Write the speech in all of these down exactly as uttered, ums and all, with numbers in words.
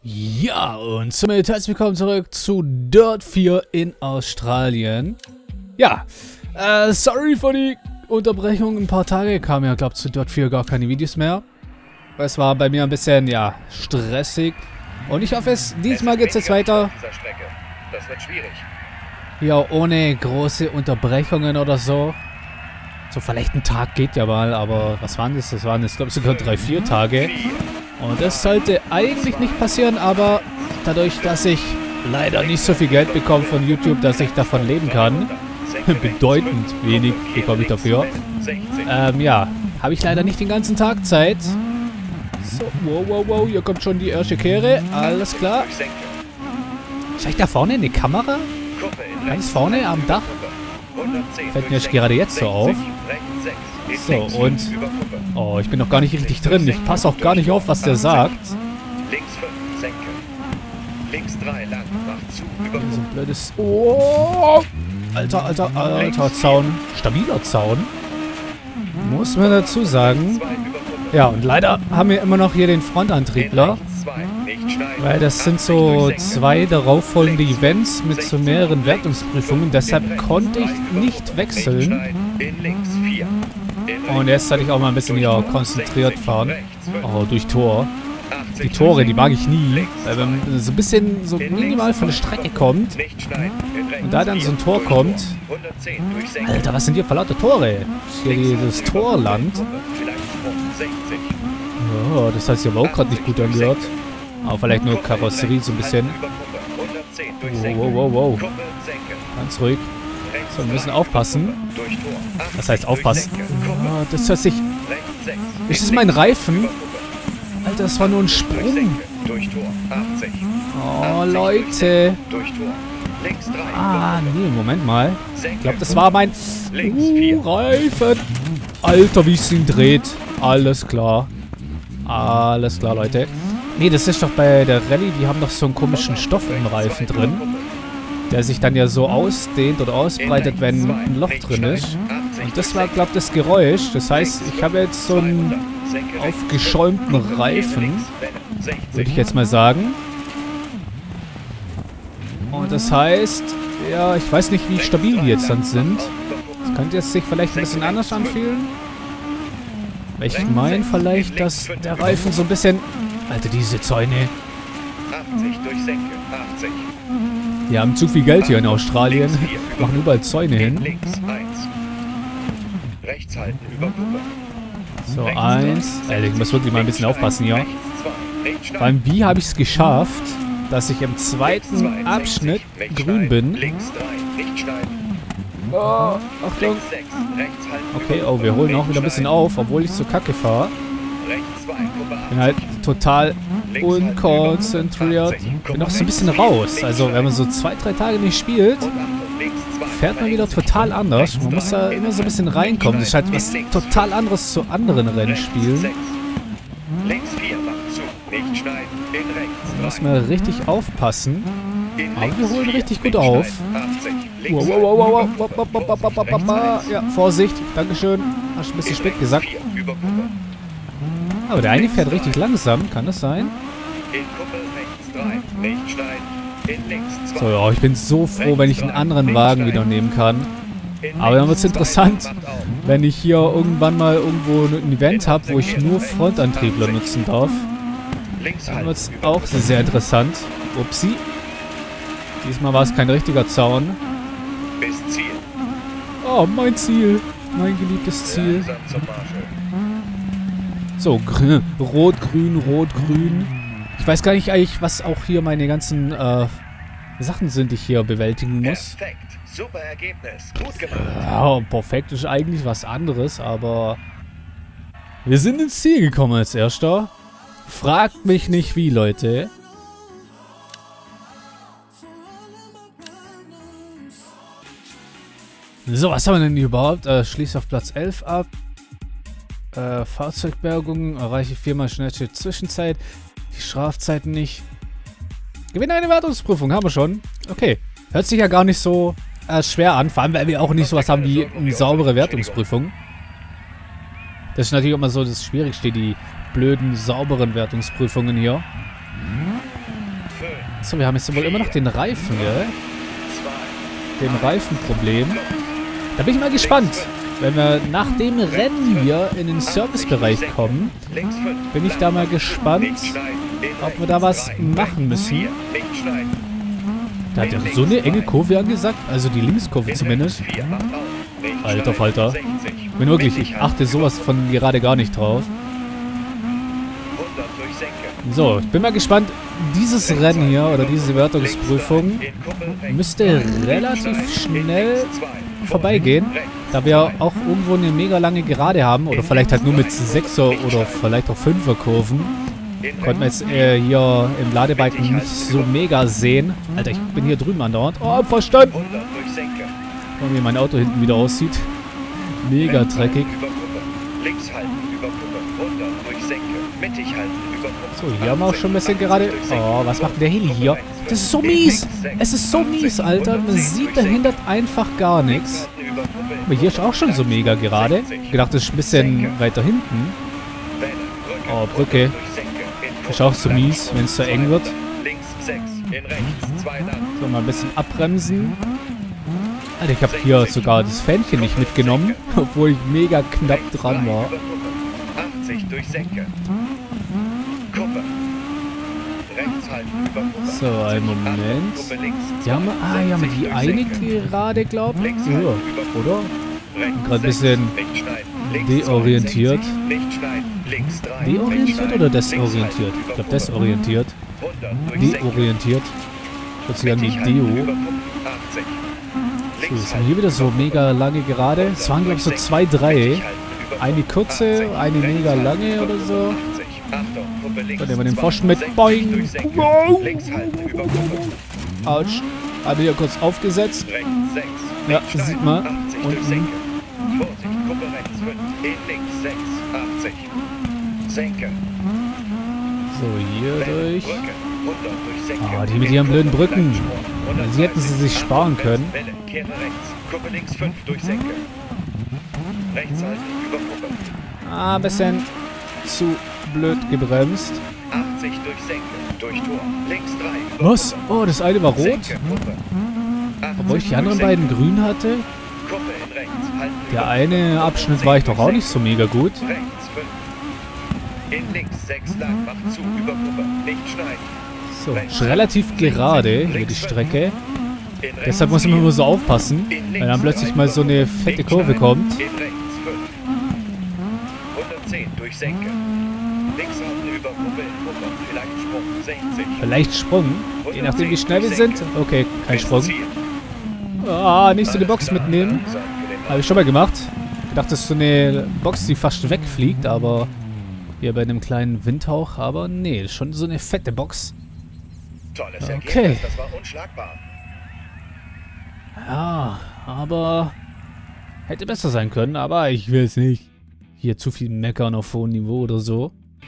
Ja, und somit herzlich willkommen zurück zu Dirt vier in Australien. Ja, äh, sorry für die Unterbrechung. Ein paar Tage kamen ja, glaube ich, zu Dirt vier gar keine Videos mehr. Es war bei mir ein bisschen, ja, stressig. Und ich hoffe, es diesmal geht es jetzt weiter. Das wird schwierig. Ja, ohne große Unterbrechungen oder so. So vielleicht ein Tag geht ja mal, aber was waren das? Das waren jetzt, glaube ich, sogar drei, vier Tage. Und das sollte eigentlich nicht passieren, aber dadurch, dass ich leider nicht so viel Geld bekomme von YouTube, dass ich davon leben kann, bedeutend wenig bekomme ich dafür, ähm, ja, habe ich leider nicht den ganzen Tag Zeit. So, wow, wow, wow, hier kommt schon die erste Kehre, alles klar. Ist eigentlich da vorne eine Kamera? Ganz vorne am Dach? Fällt mir gerade jetzt so auf. So, und... Oh, ich bin noch gar nicht richtig drin. Ich passe auch gar nicht auf, was der sagt. Links fünf, senke. Links drei, lang, mach zu, über So ein blödes... Oh! Alter, alter, alter Zaun. Stabiler Zaun. Muss man dazu sagen. Ja, und leider haben wir immer noch hier den Frontantriebler. Weil das sind so zwei darauffolgende Events mit so mehreren Wertungsprüfungen. Deshalb konnte ich nicht wechseln. Und jetzt sollte ich auch mal ein bisschen hier konzentriert fahren. Oh, durch Tor. Die Tore, die mag ich nie. Weil wenn man so ein bisschen, so minimal von der Strecke kommt und da dann so ein Tor kommt. Alter, was sind hier für laute Tore? Hier dieses Torland. Oh, das heißt, hier war auch gerade nicht gut angehört. Aber vielleicht nur Karosserie so ein bisschen. Wow, wow, wow, wow. Ganz ruhig. So, wir müssen aufpassen. Was heißt aufpassen? Oh, das hört sich... Ist das mein Reifen? Alter, das war nur ein Sprung. Oh, Leute. Ah, nee, Moment mal. Ich glaube, das war mein uh, Reifen. Alter, wie es ihn dreht. Alles klar. Alles klar, Leute. Nee, das ist doch bei der Rallye, die haben doch so einen komischen Stoff im Reifen drin, der sich dann ja so ausdehnt oder ausbreitet, wenn ein Loch drin ist. Und das war, glaube ich, das Geräusch. Das heißt, ich habe jetzt so einen aufgeschäumten Reifen, würde ich jetzt mal sagen. Und das heißt, ja, ich weiß nicht, wie stabil die jetzt dann sind. Das könnte jetzt sich vielleicht ein bisschen anders anfühlen. Ich meine vielleicht, dass der Reifen so ein bisschen... Alter, diese Zäune. Die haben zu viel Geld hier in Australien. Machen überall Zäune hin. So, eins. Alter, ich muss wirklich mal ein bisschen aufpassen hier. Beim wie habe ich es geschafft, dass ich im zweiten Abschnitt grün bin. Oh, Achtung. Okay, oh, wir holen auch wieder ein bisschen auf, obwohl ich so kacke fahre. Bin halt total unkonzentriert. Bin auch so ein bisschen raus. Also, wenn man so zwei, drei Tage nicht spielt, fährt man wieder total anders. Man muss da immer so ein bisschen reinkommen. Das ist halt was total anderes zu anderen Rennspielen. Da muss man richtig aufpassen. Aber wir holen richtig gut auf. Wow, wow, wow, wow, wow, wow, wow, wow, wow, wow. Ja, Vorsicht. Dankeschön. Hast ein bisschen spät gesagt. Aber der eine fährt richtig langsam. Kann das sein? So, ja, ich bin so froh, wenn ich einen anderen Wagen wieder nehmen kann. Aber dann wird es interessant, wenn ich hier irgendwann mal irgendwo ein Event habe, wo ich nur Frontantriebler nutzen darf. Dann wird es auch sehr interessant. Upsi. Diesmal war es kein richtiger Zaun. Oh, mein Ziel. Mein geliebtes Ziel. So, grün, rot, grün, rot, grün. Ich weiß gar nicht eigentlich, was auch hier meine ganzen äh, Sachen sind, die ich hier bewältigen muss. Perfekt. Super Ergebnis. Gut gemacht. Ja, perfekt ist eigentlich was anderes, aber wir sind ins Ziel gekommen als Erster. Fragt mich nicht wie, Leute. So, was haben wir denn hier überhaupt? Äh, schließe auf Platz elf ab. Äh, Fahrzeugbergung, erreiche viermal schnellste Zwischenzeit. Die Strafzeiten nicht. Gewinne eine Wertungsprüfung, haben wir schon. Okay, hört sich ja gar nicht so äh, schwer an. Vor allem, weil wir auch nicht sowas haben wie eine saubere Wertungsprüfung. Das ist natürlich immer so das Schwierigste, die blöden, sauberen Wertungsprüfungen hier. So, wir haben jetzt wohl immer noch den Reifen, gell? Den Reifenproblem. Da bin ich mal gespannt. Wenn wir nach dem Rennen hier in den Servicebereich kommen, bin ich da mal gespannt, ob wir da was machen müssen. Da hat ja so eine enge Kurve angesagt, also die Linkskurve zumindest. Alter Falter. Bin wirklich, ich achte sowas von gerade gar nicht drauf. So, ich bin mal gespannt. Dieses Rennen hier, oder diese Wertungsprüfung, müsste relativ schnell vorbeigehen, da wir auch irgendwo eine mega lange Gerade haben, oder vielleicht halt nur mit sechser oder vielleicht auch fünfer Kurven. Konnten wir jetzt äh, hier im Ladebalken nicht so mega sehen. Alter, ich bin hier drüben andauernd. Oh, verstanden! Und wie mein Auto hinten wieder aussieht. Mega dreckig. So, hier haben wir auch schon ein bisschen gerade... Oh, was macht der Heli hier? Das ist so mies! Es ist so mies, Alter. Man sieht dahinter einfach gar nichts. Aber hier ist auch schon so mega gerade. Ich gedacht, das ist ein bisschen weiter hinten. Oh, Brücke. Ist auch so mies, wenn es so eng wird. So, mal ein bisschen abbremsen. Alter, ich habe hier sogar das Fähnchen nicht mitgenommen, obwohl ich mega knapp dran war. So, einen Moment. Hier haben wir, ah, hier haben wir die eine gerade, glaube ich. Ja, oder? Gerade ein bisschen deorientiert. Deorientiert oder desorientiert? Ich glaube desorientiert. Deorientiert. Hört sich an wie Deo. So, jetzt haben wir hier wieder so mega lange Gerade. Es waren, glaube ich, so zwei, drei. Eine kurze, eine mega lange oder so. Dann nehmen wir den Pfosten mit. Boing! Wow. Autsch. Habe hier kurz aufgesetzt. Ja, sieht man. Unten. So, hier durch. Ah, die mit ihren blöden Brücken. Sie hätten sie sich sparen können. Ah, ein bisschen zu blöd gebremst. Was? Oh, das eine war rot? Obwohl ich die anderen beiden grün hatte? Der eine Abschnitt war ich doch auch nicht so mega gut. So, ist relativ gerade hier die Strecke. Deshalb muss man immer so aufpassen, weil dann plötzlich mal so eine fette Kurve kommt. Vielleicht Sprung. Je nachdem wie schnell wir sind. Okay, kein Sprung. Ah, nicht so eine Box mitnehmen. Habe ich schon mal gemacht. Ich dachte, das ist so eine Box, die fast wegfliegt, aber hier bei einem kleinen Windhauch. Aber nee, das ist schon so eine fette Box. Okay. Ja, aber hätte besser sein können, aber ich will es nicht. Hier zu viel meckern auf hohem Niveau oder so.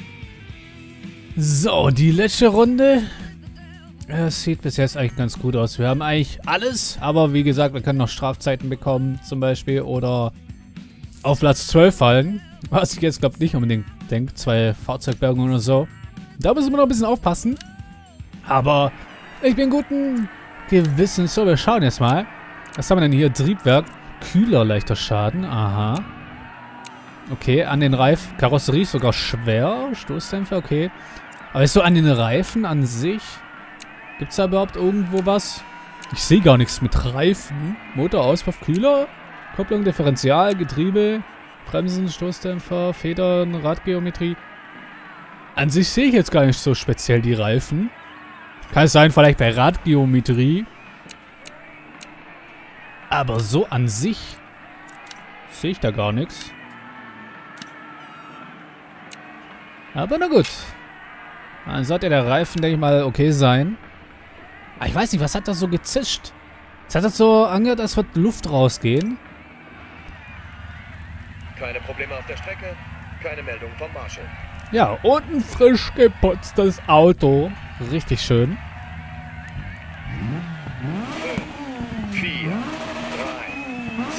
So, die letzte Runde. Es sieht bis jetzt eigentlich ganz gut aus. Wir haben eigentlich alles, aber wie gesagt, wir können noch Strafzeiten bekommen zum Beispiel oder auf Platz zwölf fallen. Was ich jetzt glaube nicht unbedingt denke. Zwei Fahrzeugbergungen oder so. Da müssen wir noch ein bisschen aufpassen. Aber ich bin guten Gewissens. So, wir schauen jetzt mal. Was haben wir denn hier? Triebwerk. Kühler, leichter Schaden. Aha. Okay, an den Reifen. Karosserie ist sogar schwer. Stoßdämpfer, okay. Aber ist so an den Reifen an sich... Gibt es da überhaupt irgendwo was? Ich sehe gar nichts mit Reifen. Motor, Auspuff, Kühler. Kupplung, Differential, Getriebe. Bremsen, Stoßdämpfer, Federn, Radgeometrie. An sich sehe ich jetzt gar nicht so speziell die Reifen. Kann es sein, vielleicht bei Radgeometrie. Aber so an sich sehe ich da gar nichts. Aber na gut. Dann sollte der Reifen, denke ich mal, okay sein. Aber ich weiß nicht, was hat da so gezischt? Es hat das so angehört, als würde Luft rausgehen. Keine Probleme auf der Strecke, keine Meldung vom Marshall. Ja, und ein frisch geputztes Auto. Richtig schön. fünf, vier, drei,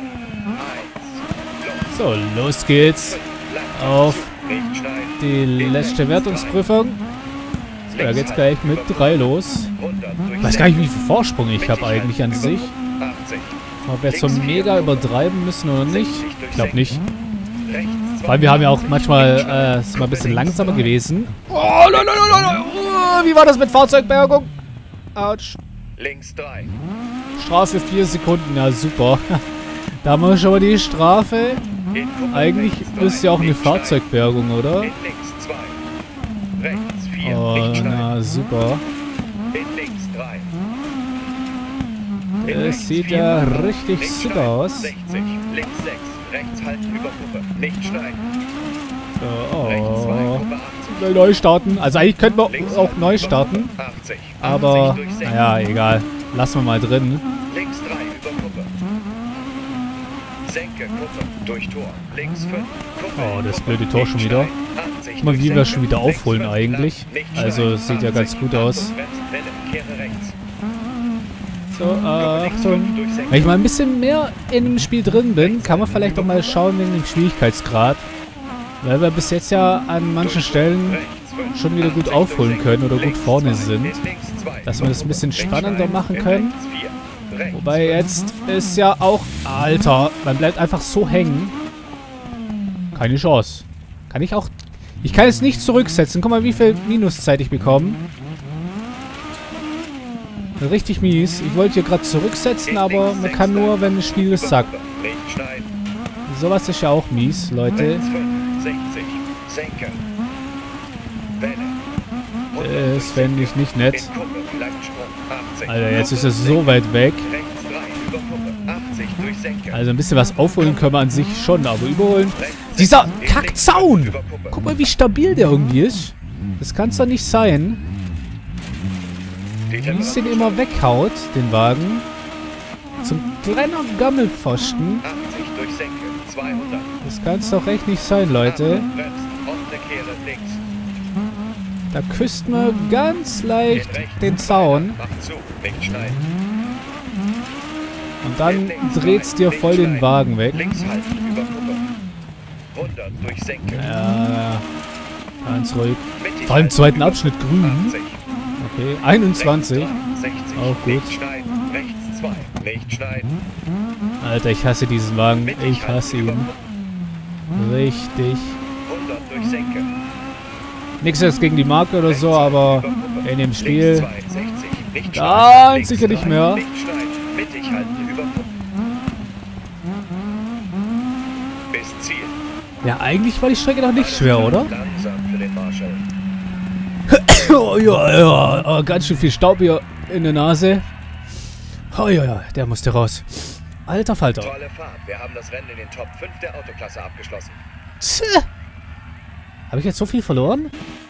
zwei, eins. So, los geht's. Auf die letzte Wertungsprüfung. Da geht's gleich mit drei los. Ich weiß gar nicht, wie viel Vorsprung ich habe eigentlich an sich. Ob wir jetzt so mega übertreiben müssen oder nicht. Ich glaube nicht. Weil wir haben ja auch manchmal äh, sind wir ein bisschen langsamer gewesen. Oh, no, no, no, no. Oh, wie war das mit Fahrzeugbergung? Autsch. Links drei. Strafe vier Sekunden, ja super. Da haben wir schon mal die Strafe. Eigentlich ist ja auch eine Fahrzeugbergung, oder? In links zwei. Rechts vier. Oh, Nicht schneiden. na super. In links drei. In Es rechts sieht vier. ja richtig Nicht super schneiden. aus. sechzig. Links sechs. Rechts halten über Kuppe. Nicht schneiden. So, Rechts zwei. oh. Kuppe achtzig. Will neu starten. Also eigentlich könnten wir Links auch halten neu über starten. Kuppe. achtzig. Aber, achtzig durch sechzig. naja, egal. Lassen wir mal drin. Links drei über Kuppe. Senke Kuppe. Durch Tor. Links fünf. Kuppe. Oh, das Kuppe. blöde Tor Nicht schon wieder. schneiden. achtzig Guck mal, durch wie wir Senke. schon wieder Links aufholen fünf. eigentlich. Nicht Also, schneiden. sieht ja ganz gut aus. Achtung, bremst, Welle. Kehre rechts. So, äh, Links Achtung. fünf durch Senke. Wenn ich mal ein bisschen mehr in dem Spiel drin bin, kann man vielleicht auch mal schauen wegen dem Schwierigkeitsgrad. Weil wir bis jetzt ja an manchen Stellen Rechts fünf. schon wieder gut achtzig aufholen durch können oder gut Links vorne zwei. sind. In links zwei. Dass wir das ein bisschen Links spannender schneiden. machen In können. rechts vier. Rechts Wobei fünf. jetzt ist ja auch... Alter, man bleibt einfach so hängen. Keine Chance. Kann ich auch... Ich kann es nicht zurücksetzen. Guck mal, wie viel Minuszeit ich bekomme. Richtig mies. Ich wollte hier gerade zurücksetzen, In aber links man kann sechs. nur, wenn das Spiel es Über sagt. Kuppe. Nicht schneiden. Sowas ist ja auch mies, Leute. Rechts fünf. sechzig. Senke. Welle. Das fände ich nicht nett. In Kuppe. Langsprung. achtzig. Alter, jetzt ist Kuppe, es so weit weg. Rechts drei. Über Kuppe. achtzig durch Senke. Also ein bisschen was aufholen können wir an sich schon, aber überholen... Rechts Dieser sechs. In links Kackzaun! fünf. Über Kuppe. Guck mal, wie stabil der irgendwie ist. Das kann es doch nicht sein. Die Wie es den immer weghaut, den Wagen. Zum kleiner Gammelpfosten. achtzig durch Senke. zweihundert. Das kann es doch echt nicht sein, Leute. Achtung, bremst. Offene Kehre links. Da küsst man ganz leicht In rechts den Zaun. Macht zu. Nicht schneiden. Und dann In links dreht's drei. dir Nicht voll den schneiden. Wagen weg. Links halten über Kuppe. hundert durch Senke. Ja, ganz ruhig. Mittig Vor allem im halten zweiten über Abschnitt Kuppe. grün. achtzig. Okay, einundzwanzig. Rechts dran, sechzig. Auch gut. Nicht schneiden. Rechts zwei. Nicht schneiden. Alter, ich hasse diesen Wagen. Mittig Ich hasse halten über ihn. Kuppe. Richtig. hundert durch Senke. Nichts jetzt gegen die Marke oder so, aber in dem Spiel... Links zwei, sechzig. Nicht Ganz schneiden. Links sicher nicht drei. mehr. Nicht schneiden. Mittig halten über Kuppe. Bis Ziel. Ja, eigentlich war die Strecke doch nicht schwer, oder? Langsam für den Marshall. Oh, ja, ja. Oh, ganz schön viel Staub hier in der Nase. Oh, ja, ja. Der musste raus. Alter Falter. Tolle Fahrt. Wir haben das Rennen in den Top fünf der Autoklasse abgeschlossen. Habe ich jetzt so viel verloren?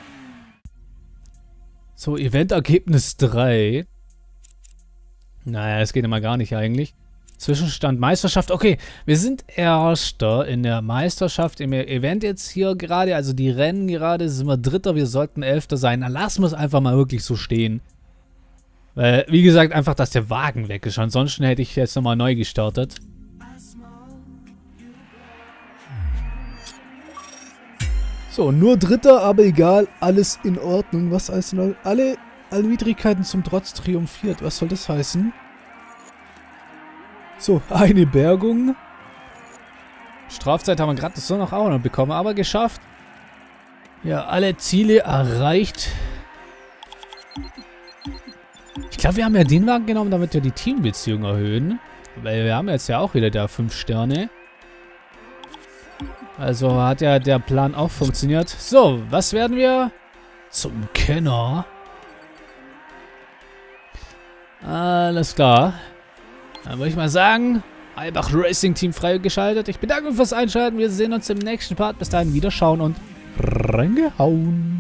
So, Eventergebnis drei. Naja, das geht immer gar nicht eigentlich. Zwischenstand Meisterschaft. Okay, wir sind Erster in der Meisterschaft im Event jetzt hier gerade. Also die Rennen gerade sind wir Dritter. Wir sollten Elfter sein. Dann lassen wir es einfach mal wirklich so stehen. Weil, wie gesagt, einfach, dass der Wagen weg ist. Ansonsten hätte ich jetzt nochmal neu gestartet. So, nur Dritter, aber egal. Alles in Ordnung. Was als alle, alle Widrigkeiten zum Trotz triumphiert. Was soll das heißen? So, eine Bergung. Strafzeit haben wir gerade so noch auch noch bekommen, aber geschafft. Ja, alle Ziele erreicht. Ich glaube, wir haben ja den Wagen genommen, damit wir die Teambeziehung erhöhen. Weil wir haben jetzt ja auch wieder da fünf Sterne. Also hat ja der Plan auch funktioniert. So, was werden wir? Zum Kenner. Alles klar. Dann würde ich mal sagen, Albach Racing Team freigeschaltet. Ich bedanke mich fürs Einschalten. Wir sehen uns im nächsten Part. Bis dahin wieder schauen und reingehauen.